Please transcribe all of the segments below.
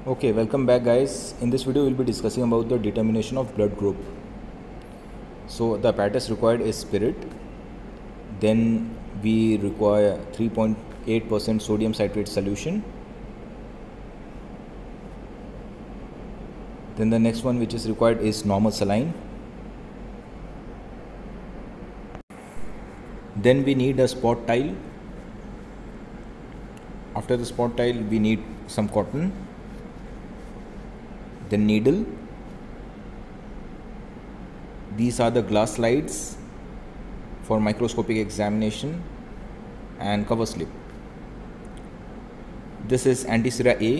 Okay, welcome back guys. In this video we'll be discussing about the determination of blood group. So the apparatus required is spirit. Then we require 3.8% sodium citrate solution. Then the next one which is required is normal saline. Then we need a spot tile. After the spot tile we need some cotton. Then needle. These are the glass slides for microscopic examination and cover slip. This is antisera A.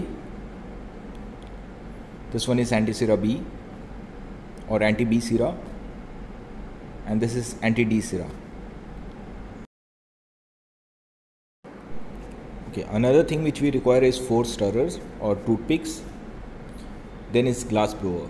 This one is antisera B or anti-B sera, and this is anti-D sera. Okay, another thing which we require is 4 stirrers or toothpicks. Then is glass blower.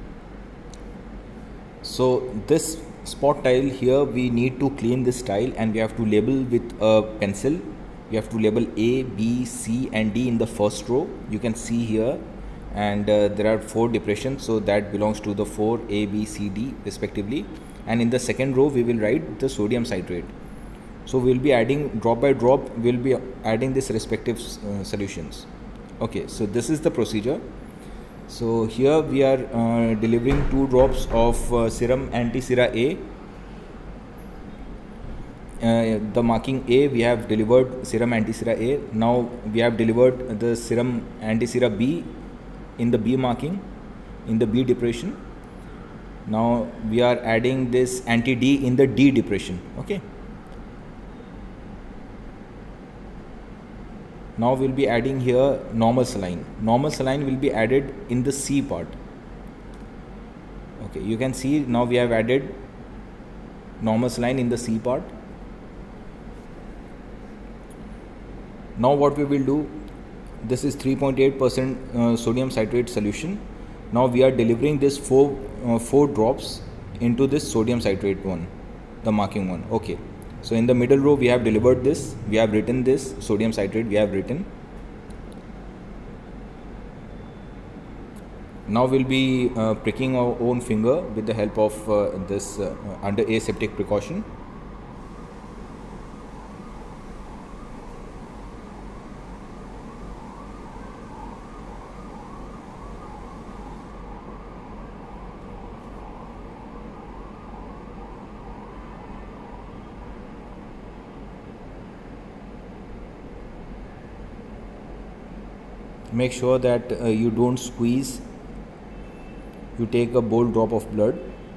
So this spot tile here, we need to clean this tile and we have to label with a pencil. We have to label A, B, C and D in the first row. You can see here, and there are 4 depressions, so that belongs to the 4 A, B, C, D respectively. And in the second row we will write the sodium citrate. So we will be adding drop by drop, we will be adding this respective solutions. Okay, so this is the procedure. So here we are delivering 2 drops of serum antisera A. The marking A, we have delivered serum antisera A. Now we have delivered the serum antisera B in the B marking, in the B depression. Now we are adding this anti-D in the D depression. Okay. Now we'll be adding here normal saline. Normal saline will be added in the C part. Okay, you can see now we have added normal saline in the C part. Now what we will do, this is 3.8% sodium citrate solution. Now we are delivering this 4 drops into this sodium citrate one, the marking one. Okay. So in the middle row we have delivered this, we have written this sodium citrate, we have written. Now we'll be pricking our own finger with the help of this under aseptic precaution. Make sure that you don't squeeze. You take a bold drop of blood.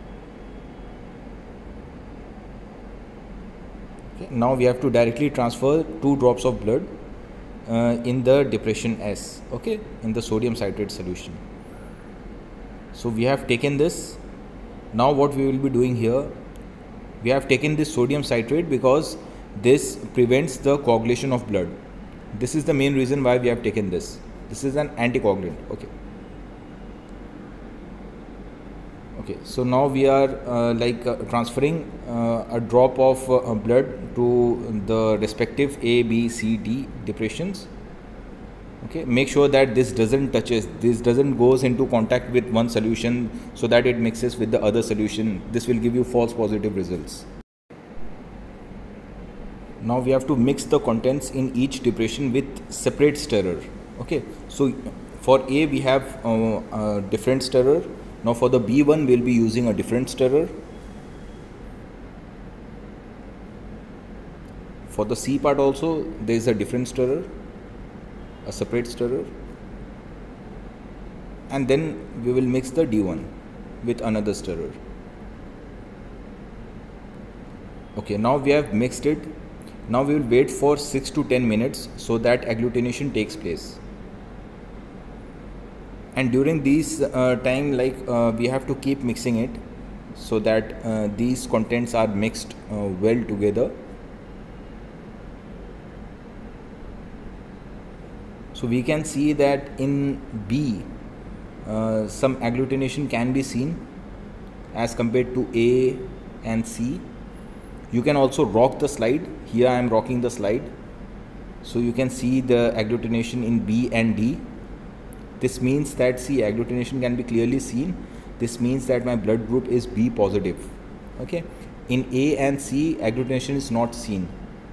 Okay. Now we have to directly transfer 2 drops of blood in the depression S. Okay, in the sodium citrate solution. So we have taken this. Now what we will be doing here, we have taken this sodium citrate because this prevents the coagulation of blood. This is the main reason why we have taken this. This is an anticoagulant. Okay. Okay. So now we are transferring a drop of blood to the respective A, B, C, D depressions. Okay. Make sure that this doesn't touches. This doesn't goes into contact with one solution so that it mixes with the other solution. This will give you false positive results. Now we have to mix the contents in each depression with separate stirrer. Okay, so for A we have a different stirrer. Now for the B one we'll be using a different stirrer. For the C part also there is a different stirrer, a separate stirrer, and then we will mix the D one with another stirrer. Okay, now we have mixed it. Now we will wait for 6 to 10 minutes so that agglutination takes place. And during these time, we have to keep mixing it so that these contents are mixed well together. So we can see that in B, some agglutination can be seen as compared to A and C. You can also rock the slide. Here I am rocking the slide. So you can see the agglutination in B and D. This means that, see, agglutination can be clearly seen. This means that my blood group is B positive. Okay, in A and C, agglutination is not seen.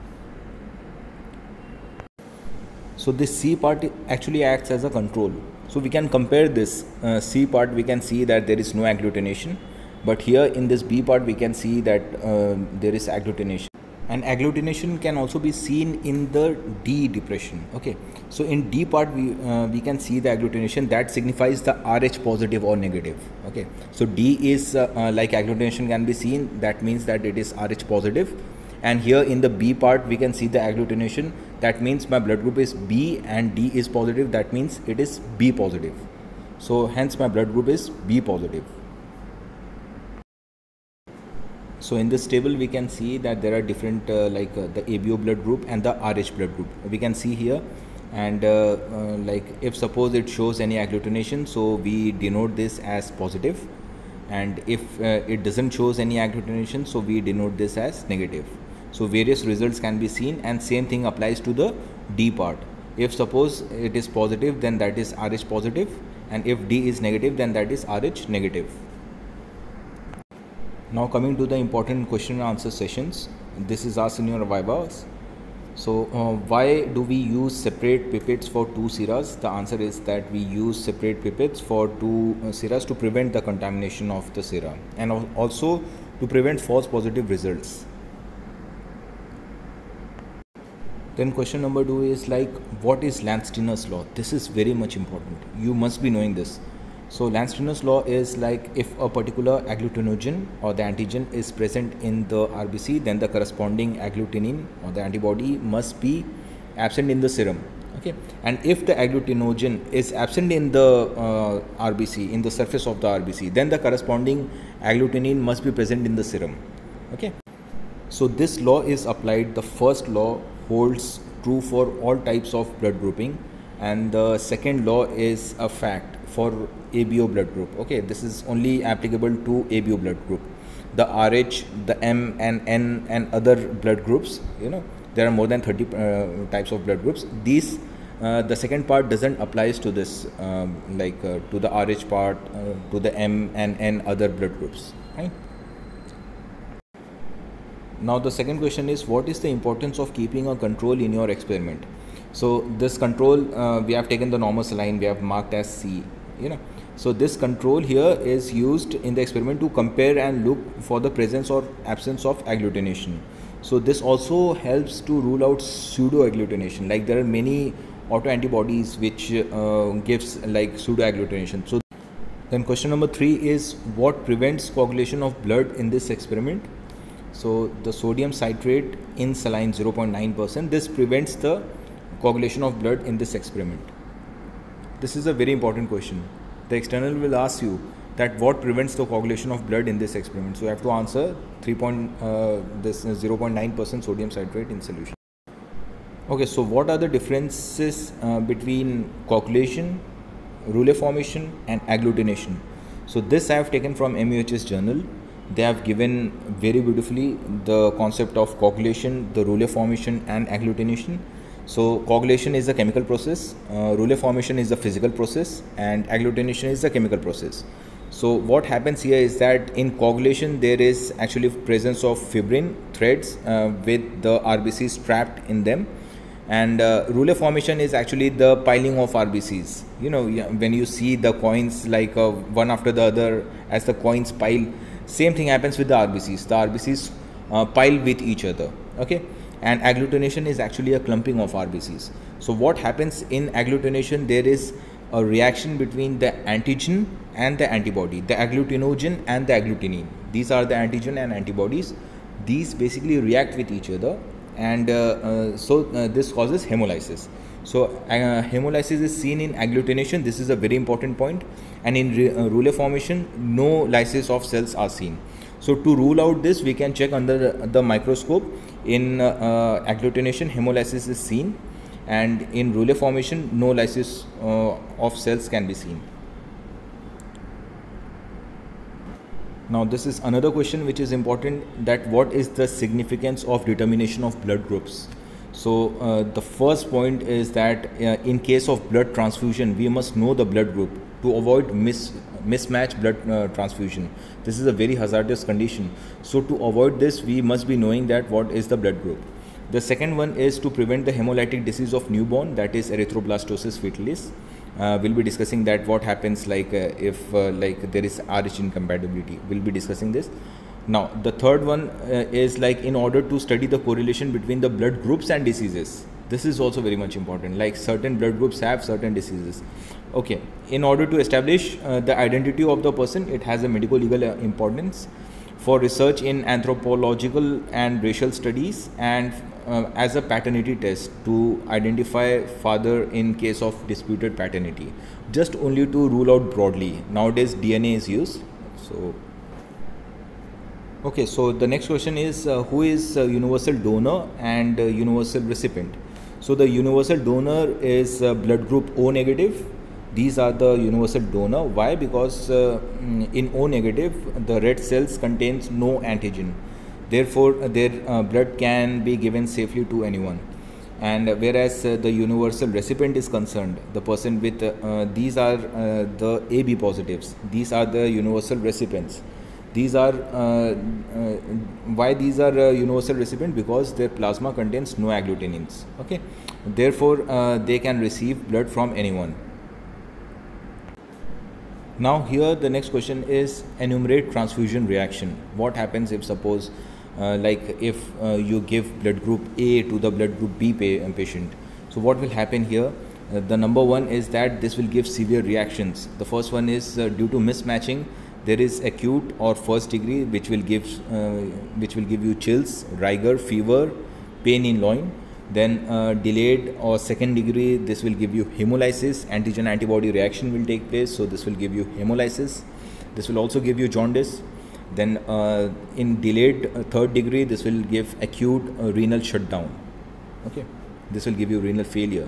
So this C part actually acts as a control. So we can compare this C part, we can see that there is no agglutination, but here in this B part we can see that there is agglutination. And agglutination can also be seen in the D depression. Okay, so in D part we can see the agglutination that signifies the RH positive or negative. Okay, so D is like agglutination can be seen, that means that it is RH positive. And here in the B part we can see the agglutination, that means my blood group is B, and D is positive, that means it is B positive. So hence my blood group is B positive. So in this table we can see that there are different the ABO blood group and the RH blood group. We can see here, and like if suppose it shows any agglutination, so we denote this as positive, and if it doesn't shows any agglutination, so we denote this as negative. So various results can be seen, and same thing applies to the D part. If suppose it is positive, then that is RH positive, and if D is negative, then that is RH negative. Now coming to the important question and answer sessions. This is asked in your vivas. So why do we use separate pipettes for two seras? The answer is that we use separate pipettes for two seras to prevent the contamination of the sera, and also to prevent false positive results. Then question number 2 is like, what is Landsteiner's law? This is very much important. You must be knowing this. So Landsteiner's law is like, if a particular agglutinogen or the antigen is present in the RBC, then the corresponding agglutinin or the antibody must be absent in the serum. Okay, and if the agglutinogen is absent in the RBC, in the surface of the RBC, then the corresponding agglutinin must be present in the serum. Okay, so this law is applied. The first law holds true for all types of blood grouping, and the second law is a fact for ABO blood group. Okay, this is only applicable to ABO blood group. The RH, the M and N and other blood groups, you know, there are more than 30 types of blood groups. These the second part doesn't applies to this to the RH part, to the M and N other blood groups, right? Now the second question is, what is the importance of keeping a control in your experiment? So this control, we have taken the normal saline, we have marked as C, you know. So this control here is used in the experiment to compare and look for the presence or absence of agglutination. So this also helps to rule out pseudo agglutination. Like there are many autoantibodies which gives like pseudo agglutination. So then question number 3 is, what prevents coagulation of blood in this experiment? So the sodium citrate in saline 0.9%, this prevents the coagulation of blood in this experiment. This is a very important question. The external will ask you that what prevents the coagulation of blood in this experiment. So you have to answer 0.9% sodium citrate in solution. Okay, so what are the differences between coagulation, rouleau formation and agglutination? So this I have taken from MUHS journal. They have given very beautifully the concept of coagulation, the rouleau formation and agglutination. So coagulation is a chemical process, rouleau formation is a physical process, and agglutination is a chemical process. So what happens here is that in coagulation there is actually presence of fibrin threads with the RBCs trapped in them, and rouleau formation is actually the piling of RBCs. You know, when you see the coins like one after the other as the coins pile, same thing happens with the RBCs. The RBCs pile with each other. Okay, and agglutination is actually a clumping of RBCs. So what happens in agglutination, there is a reaction between the antigen and the antibody, the agglutinogen and the agglutinin. These are the antigen and antibodies. These basically react with each other, and this causes hemolysis. So hemolysis is seen in agglutination. This is a very important point. And in rouleau formation, no lysis of cells are seen. So to rule out this, we can check under the microscope. In agglutination, hemolysis is seen, and in rouleau formation, no lysis of cells can be seen. Now this is another question which is important, that what is the significance of determination of blood groups? So the first point is that in case of blood transfusion, we must know the blood group to avoid mismatch blood transfusion. This is a very hazardous condition. So to avoid this, we must be knowing that what is the blood group. The second one is to prevent the hemolytic disease of newborn, that is erythroblastosis fetalis. We'll be discussing that what happens if like there is Rh incompatibility. We'll be discussing this. Now the third one is like in order to study the correlation between the blood groups and diseases. This is also very much important, like certain blood groups have certain diseases. Okay, in order to establish the identity of the person, it has a medical legal importance for research in anthropological and racial studies, and as a paternity test to identify father in case of disputed paternity, just only to rule out broadly. Nowadays DNA is used. So okay, so the next question is who is universal donor and universal recipient? So the universal donor is blood group O negative. These are the universal donor. Why? Because in O negative, the red cells contains no antigen. Therefore, their blood can be given safely to anyone. And whereas the universal recipient is concerned, the person with these are the AB positives. These are the universal recipients. These are why these are universal recipient, because their plasma contains no agglutinins. Okay, therefore they can receive blood from anyone. Now here the next question is enumerate transfusion reaction. What happens if suppose if you give blood group A to the blood group B patient? So what will happen here? The number one is that this will give severe reactions. The first one is due to mismatching. There is acute or first degree which will give you chills, rigor, fever, pain in loin. Then delayed or second degree, this will give you hemolysis. Antigen antibody reaction will take place, so this will give you hemolysis. This will also give you jaundice. Then in delayed third degree, this will give acute renal shutdown. Okay, this will give you renal failure.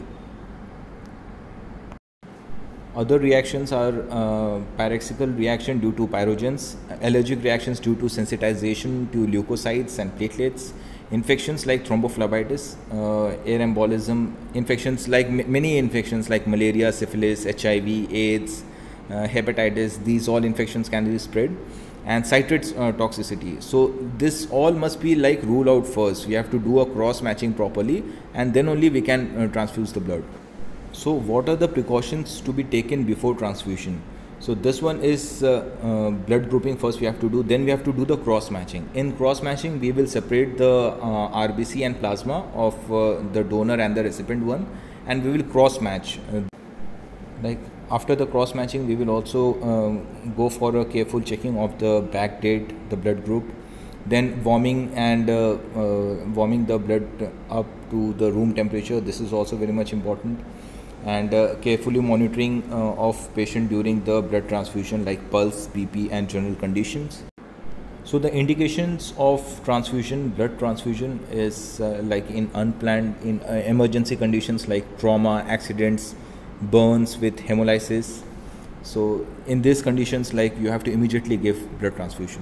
Other reactions are paroxysmal reaction due to pyrogens, allergic reactions due to sensitization to leukocytes and platelets, infections like thrombophlebitis, air embolism, infections like many infections like malaria, syphilis, HIV, AIDS, hepatitis. These all infections can be spread, and citrate toxicity. So this all must be like ruled out first. We have to do a cross matching properly, and then only we can transfuse the blood. So what are the precautions to be taken before transfusion? So this one is blood grouping first we have to do, then we have to do the cross matching. In cross matching, we will separate the RBC and plasma of the donor and the recipient one, and we will cross match. Like after the cross matching, we will also go for a careful checking of the back date, the blood group, then warming and warming the blood up to the room temperature. This is also very much important. And carefully monitoring of patient during the blood transfusion, like pulse, BP and general conditions. So the indications of transfusion, blood transfusion is like in unplanned, in emergency conditions like trauma, accidents, burns with hemolysis. So in these conditions, like you have to immediately give blood transfusion.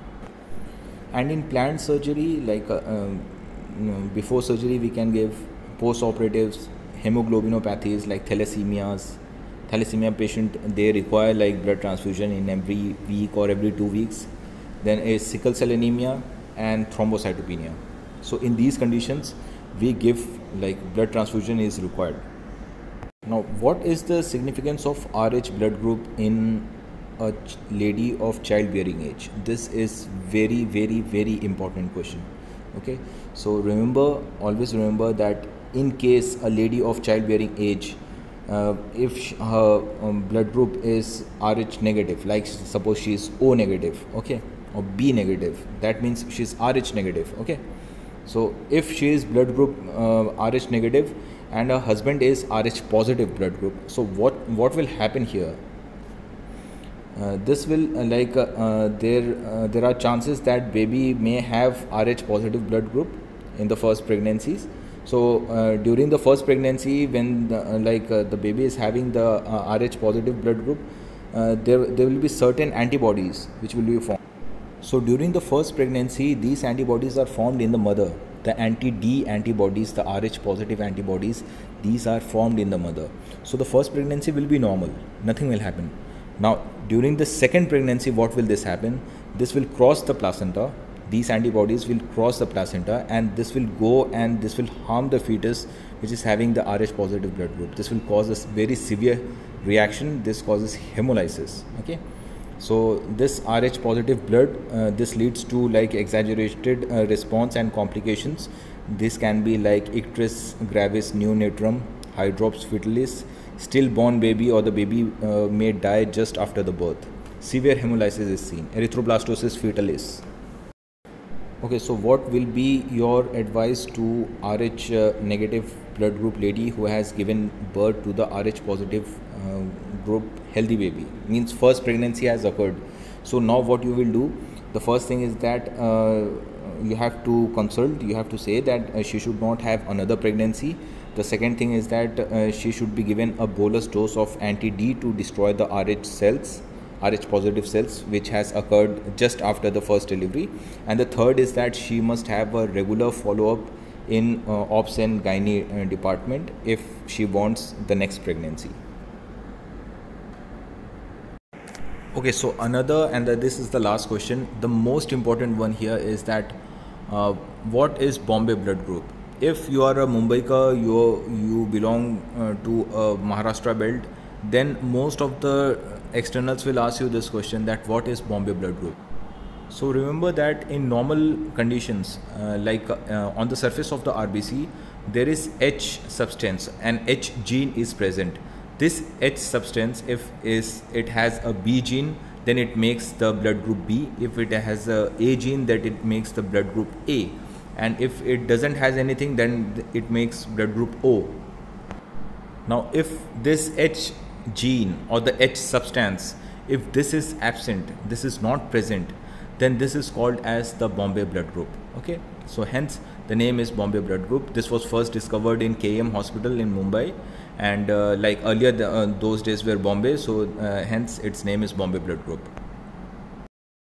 And in planned surgery, like before surgery, we can give post-operatives, hemoglobinopathies like thalassemia patient, they require like blood transfusion in every week or every 2 weeks. Then a sickle cell anemia and thrombocytopenia. So in these conditions, we give like blood transfusion is required. Now what is the significance of Rh blood group in a lady of childbearing age? This is very, very, very important question. Okay, so always remember that in case a lady of childbearing age, if her blood group is Rh negative, like suppose she is O negative, okay, or B negative, that means she is Rh negative. Okay, so if she is blood group Rh negative and her husband is Rh positive blood group, so what will happen here? This will there are chances that baby may have Rh positive blood group in the first pregnancies. So during the first pregnancy, when the baby is having the Rh positive blood group, there will be certain antibodies which will be formed. So during the first pregnancy, these antibodies are formed in the mother, the anti-D antibodies, the Rh positive antibodies, these are formed in the mother. So the first pregnancy will be normal, nothing will happen. Now during the second pregnancy, what will this happen? This will cross the placenta. These antibodies will cross the placenta, and this will go and this will harm the fetus which is having the Rh positive blood group. This will cause a very severe reaction. This causes hemolysis. Okay, so this Rh positive blood, this leads to like exaggerated response and complications. This can be like icterus gravis neonatum, hydrops fetalis, stillborn baby, or the baby may die just after the birth. Severe hemolysis is seen. Erythroblastosis fetalis. Okay, so what will be your advice to Rh negative blood group lady who has given birth to the Rh positive group healthy baby? Means first pregnancy has occurred. So now what you will do? The first thing is that you have to consult. You have to say that she should not have another pregnancy. The second thing is that she should be given a bolus dose of anti-D to destroy the Rh cells, Rh positive cells, which has occurred just after the first delivery. And the third is that she must have a regular follow-up in Obs and Gynae department if she wants the next pregnancy. Okay, so another, and this is the last question, the most important one here is that what is Bombay blood group? If you are a Mumbaikar, you belong to a Maharashtra belt, then most of the externals will ask you this question, that what is Bombay blood group? So remember that in normal conditions, on the surface of the RBC, there is H substance, and H gene is present. This H substance, if it has a B gene, then it makes the blood group B. If it has a gene, that it makes the blood group A. And if it doesn't has anything, then it makes blood group O. Now if this H gene or the H substance, if this is absent, this is not present, then this is called as the Bombay blood group. Okay, so hence the name is Bombay blood group. This was first discovered in KM hospital in Mumbai, and like earlier those days were Bombay, so hence its name is Bombay blood group.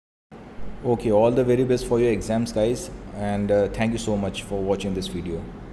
Okay, all the very best for your exams, guys, and thank you so much for watching this video.